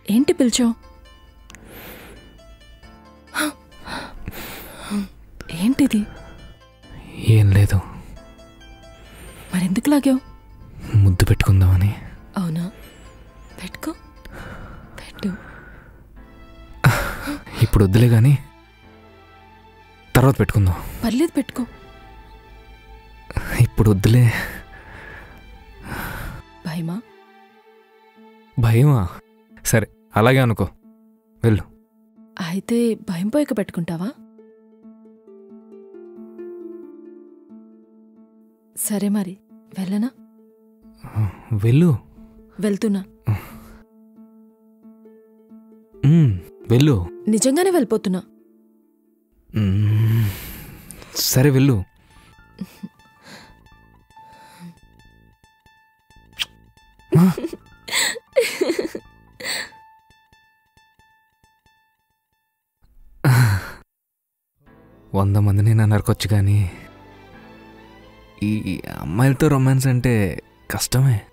ఏంటి పిలిచావు? ఏంటిది? ఏం లేదు. మరెందుకు లాగావు? ముద్దు పెట్టుకుందామని. అవునా, పెట్టుకో, పెట్టు. ఇప్పుడు వద్దులే కానీ తర్వాత పెట్టుకుందాం. పర్లేదు, పెట్టుకో. ఇప్పుడు వద్దులే. భయమా? భయమా? సరే అలాగే అనుకో, వెళ్ళు. అయితే భయం పోయక పెట్టుకుంటావా? సరే మరి వెళ్ళనా? వెళ్ళు. వెళ్తున్నా. వెళ్ళు. నిజంగానే వెళ్ళిపోతున్నా. సరే వెళ్ళు. వంద మందిని నరకొచ్చు కానీ ఈ అమ్మాయిలతో రొమాన్స్ అంటే కష్టమే.